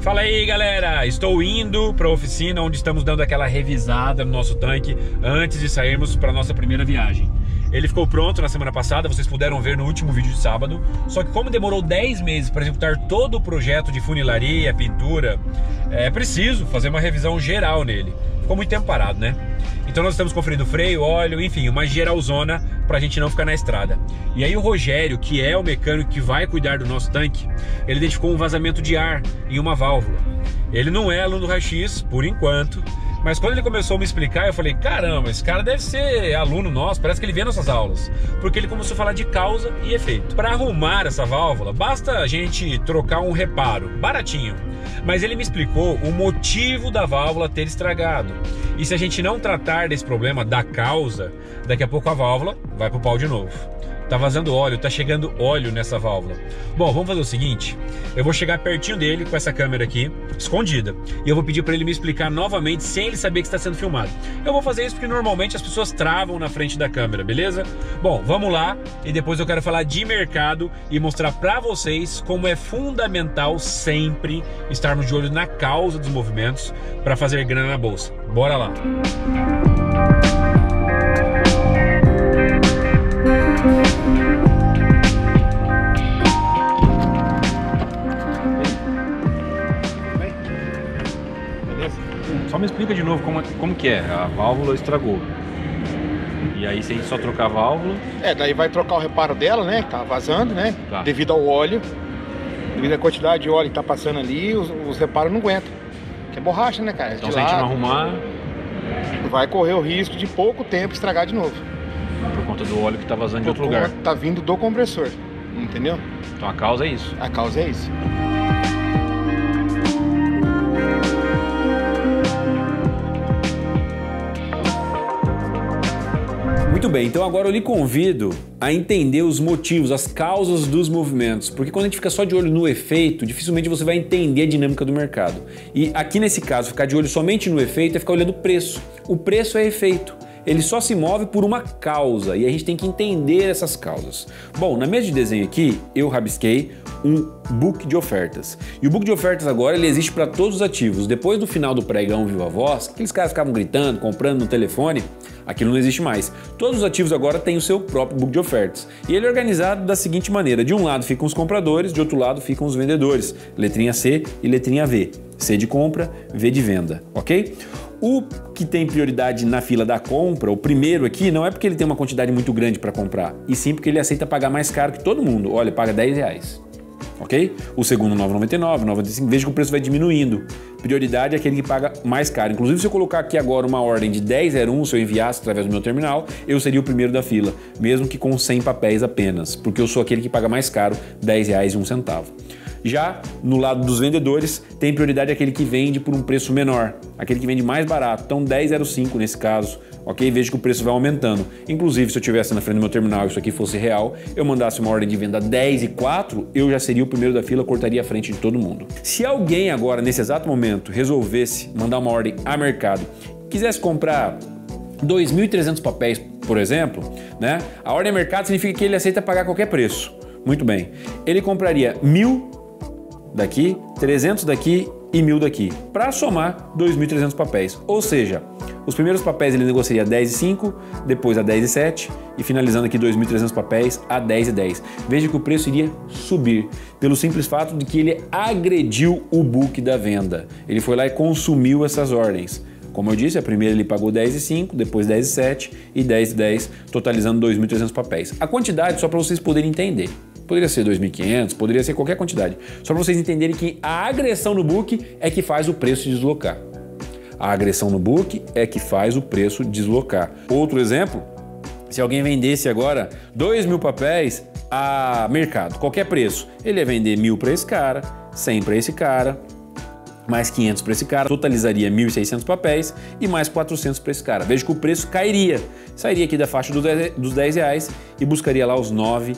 Fala aí, galera! Estou indo para a oficina onde estamos dando aquela revisada no nosso tanque antes de sairmos para nossa primeira viagem. Ele ficou pronto na semana passada, vocês puderam ver no último vídeo de sábado. Só que como demorou 10 meses para executar todo o projeto de funilaria, pintura, é preciso fazer uma revisão geral nele. Ficou muito tempo parado, né? Então nós estamos conferindo freio, óleo, enfim, uma geralzona pra gente não ficar na estrada. E aí o Rogério, que é o mecânico que vai cuidar do nosso tanque, ele identificou um vazamento de ar em uma válvula. Ele não é aluno do raio-x, por enquanto, mas quando ele começou a me explicar, eu falei, caramba, esse cara deve ser aluno nosso, parece que ele vê nossas aulas. Porque ele começou a falar de causa e efeito. Para arrumar essa válvula, basta a gente trocar um reparo, baratinho. Mas ele me explicou o motivo da válvula ter estragado. E se a gente não tratar desse problema, da causa, daqui a pouco a válvula vai pro pau de novo. Tá vazando óleo, tá chegando óleo nessa válvula. Bom, vamos fazer o seguinte, eu vou chegar pertinho dele com essa câmera aqui, escondida, e eu vou pedir para ele me explicar novamente sem ele saber que está sendo filmado. Eu vou fazer isso porque normalmente as pessoas travam na frente da câmera, beleza? Bom, vamos lá, e depois eu quero falar de mercado e mostrar para vocês como é fundamental sempre estarmos de olho na causa dos movimentos para fazer grana na bolsa. Bora lá! Só me explica de novo como que é, a válvula estragou. E aí se a gente só trocar a válvula... daí vai trocar o reparo dela, né, que tá vazando, né, tá. Devido ao óleo, devido à quantidade de óleo que tá passando ali, os reparos não aguentam. Que é borracha, né, cara? Então se a gente não arrumar... vai correr o risco de pouco tempo estragar de novo. Por conta do óleo que tá vazando de outro lugar. Tá vindo do compressor, entendeu? Então a causa é isso. A causa é isso. Muito bem, então agora eu lhe convido a entender os motivos, as causas dos movimentos, porque quando a gente fica só de olho no efeito, dificilmente você vai entender a dinâmica do mercado. E aqui nesse caso, ficar de olho somente no efeito é ficar olhando o preço. O preço é efeito. Ele só se move por uma causa e a gente tem que entender essas causas. Bom, na mesa de desenho aqui eu rabisquei um book de ofertas. E o book de ofertas agora ele existe para todos os ativos. Depois do final do pregão Viva Voz, aqueles caras ficavam gritando, comprando no telefone, aquilo não existe mais. Todos os ativos agora têm o seu próprio book de ofertas. E ele é organizado da seguinte maneira: de um lado ficam os compradores, de outro lado ficam os vendedores. Letrinha C e letrinha V. C de compra, V de venda, ok? O que tem prioridade na fila da compra, o primeiro aqui, não é porque ele tem uma quantidade muito grande para comprar, e sim porque ele aceita pagar mais caro que todo mundo. Olha, paga R$10, ok? O segundo R$9,99, R$9,95, veja que o preço vai diminuindo. Prioridade é aquele que paga mais caro. Inclusive, se eu colocar aqui agora uma ordem de 10,01, se eu enviasse através do meu terminal, eu seria o primeiro da fila, mesmo que com 100 papéis apenas, porque eu sou aquele que paga mais caro, R$10,01. Já no lado dos vendedores, tem prioridade aquele que vende por um preço menor, aquele que vende mais barato, então 10,05 nesse caso, ok? Veja que o preço vai aumentando. Inclusive, se eu estivesse na frente do meu terminal e isso aqui fosse real, eu mandasse uma ordem de venda 10,04, eu já seria o primeiro da fila, cortaria a frente de todo mundo. Se alguém agora, nesse exato momento, resolvesse mandar uma ordem a mercado, quisesse comprar 2.300 papéis, por exemplo, né? A ordem a mercado significa que ele aceita pagar qualquer preço. Muito bem. Ele compraria 1.000 daqui, 300 daqui e 1.000 daqui, para somar 2.300 papéis. Ou seja, os primeiros papéis ele negociaria 10,05, depois a 10,07 e finalizando aqui 2.300 papéis a 10,10. Veja que o preço iria subir, pelo simples fato de que ele agrediu o book da venda. Ele foi lá e consumiu essas ordens. Como eu disse, a primeira ele pagou 10,05, depois 10,07 e 10,10, totalizando 2.300 papéis. A quantidade, só para vocês poderem entender. Poderia ser 2.500, poderia ser qualquer quantidade. Só para vocês entenderem que a agressão no book é que faz o preço deslocar. A agressão no book é que faz o preço deslocar. Outro exemplo, se alguém vendesse agora 2.000 papéis a mercado, qualquer preço, ele ia vender 1.000 para esse cara, 100 para esse cara, mais 500 para esse cara, totalizaria 1.600 papéis e mais 400 para esse cara. Veja que o preço cairia, sairia aqui da faixa dos R$10 e buscaria lá os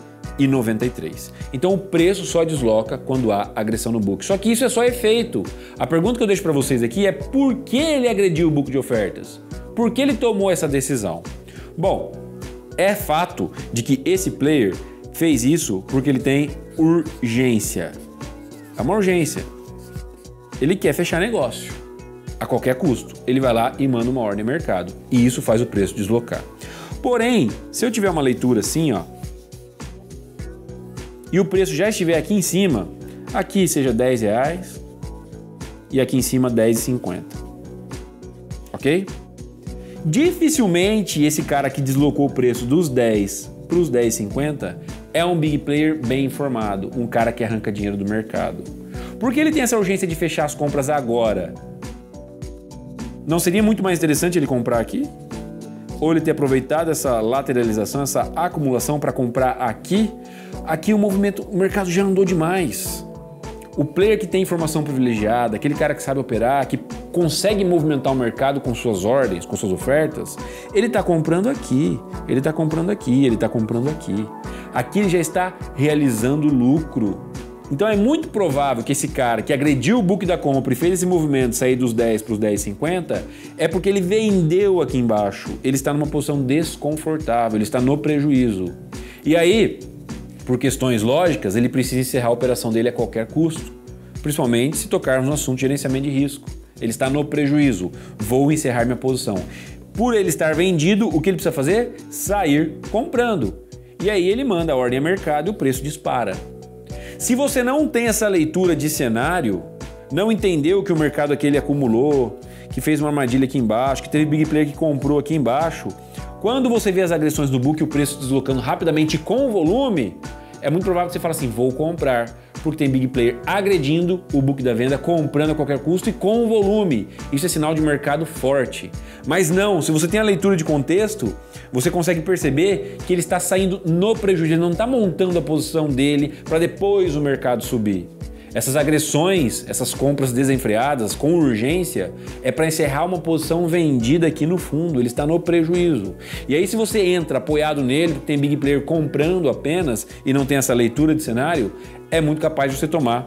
9,93. Então o preço só desloca quando há agressão no book. Só que isso é só efeito. A pergunta que eu deixo para vocês aqui é por que ele agrediu o book de ofertas? Por que ele tomou essa decisão? Bom, é fato de que esse player fez isso porque ele tem urgência. É uma urgência. Ele quer fechar negócio a qualquer custo. Ele vai lá e manda uma ordem no mercado. E isso faz o preço deslocar. Porém, se eu tiver uma leitura assim, ó, e o preço já estiver aqui em cima, aqui seja R$10 e aqui em cima R$10,50. Ok? Dificilmente esse cara que deslocou o preço dos 10 para os R$10,50 é um big player bem informado, um cara que arranca dinheiro do mercado. Porque ele tem essa urgência de fechar as compras agora. Não seria muito mais interessante ele comprar aqui? Ou ele ter aproveitado essa lateralização, essa acumulação para comprar aqui? Aqui o mercado já andou demais. O player que tem informação privilegiada, aquele cara que sabe operar, que consegue movimentar o mercado com suas ordens, com suas ofertas, ele está comprando aqui, ele está comprando aqui, ele está comprando aqui. Aqui ele já está realizando lucro. Então é muito provável que esse cara que agrediu o book da compra e fez esse movimento sair dos 10 para os 10,50 é porque ele vendeu aqui embaixo. Ele está numa posição desconfortável, ele está no prejuízo. E aí, por questões lógicas, ele precisa encerrar a operação dele a qualquer custo, principalmente se tocarmos no assunto de gerenciamento de risco. Ele está no prejuízo, vou encerrar minha posição. Por ele estar vendido, o que ele precisa fazer? Sair comprando. E aí ele manda a ordem a mercado e o preço dispara. Se você não tem essa leitura de cenário, não entendeu que o mercado aqui ele acumulou, que fez uma armadilha aqui embaixo, que teve big player que comprou aqui embaixo, quando você vê as agressões do book e o preço deslocando rapidamente com o volume, é muito provável que você fale assim, vou comprar, porque tem big player agredindo o book da venda, comprando a qualquer custo e com o volume. Isso é sinal de mercado forte. Mas não, se você tem a leitura de contexto, você consegue perceber que ele está saindo no prejuízo, ele não está montando a posição dele para depois o mercado subir. Essas agressões, essas compras desenfreadas com urgência é para encerrar uma posição vendida aqui no fundo, ele está no prejuízo. E aí se você entra apoiado nele, tem big player comprando apenas e não tem essa leitura de cenário, é muito capaz de você tomar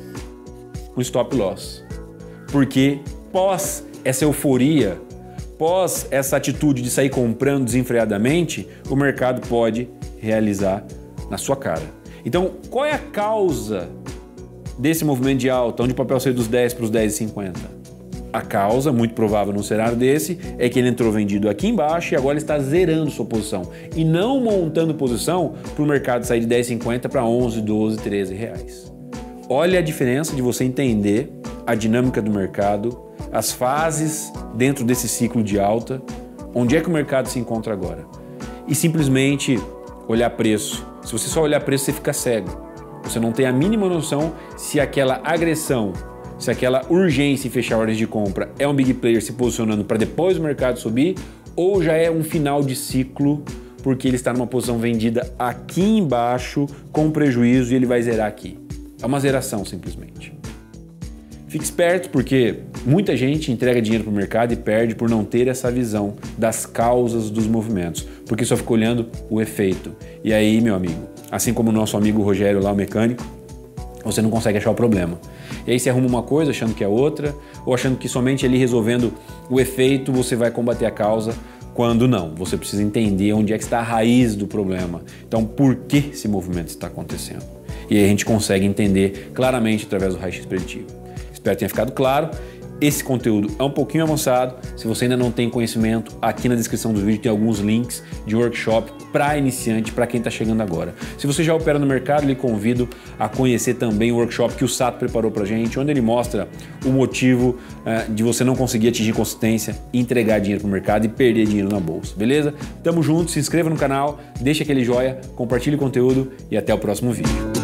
um stop loss. Porque pós essa euforia, pós essa atitude de sair comprando desenfreadamente, o mercado pode realizar na sua cara. Então, qual é a causa desse movimento de alta, onde o papel saiu dos 10 para os 10,50? A causa, muito provável num cenário desse, é que ele entrou vendido aqui embaixo e agora ele está zerando sua posição e não montando posição para o mercado sair de 10,50 para 11, 12, 13 reais. Olha a diferença de você entender a dinâmica do mercado, as fases dentro desse ciclo de alta, onde é que o mercado se encontra agora. E simplesmente olhar preço. Se você só olhar preço, você fica cego. Você não tem a mínima noção se aquela agressão, se aquela urgência em fechar ordens de compra é um big player se posicionando para depois o mercado subir ou já é um final de ciclo porque ele está numa posição vendida aqui embaixo com prejuízo e ele vai zerar aqui. É uma zeração simplesmente. Fique esperto porque muita gente entrega dinheiro para o mercado e perde por não ter essa visão das causas dos movimentos, porque só fica olhando o efeito. E aí, meu amigo, assim como o nosso amigo Rogério lá, o mecânico, você não consegue achar o problema. E aí você arruma uma coisa achando que é outra, ou achando que somente ali resolvendo o efeito você vai combater a causa, quando não. Você precisa entender onde é que está a raiz do problema. Então, por que esse movimento está acontecendo? E aí a gente consegue entender claramente através do raio-x preditivo. Espero que tenha ficado claro. Esse conteúdo é um pouquinho avançado. Se você ainda não tem conhecimento, aqui na descrição do vídeo tem alguns links de workshop para iniciante, para quem está chegando agora. Se você já opera no mercado, lhe convido a conhecer também o workshop que o Sato preparou para a gente, onde ele mostra o motivo de você não conseguir atingir consistência, entregar dinheiro para o mercado e perder dinheiro na bolsa, beleza? Tamo junto, se inscreva no canal, deixa aquele joinha, compartilhe o conteúdo e até o próximo vídeo.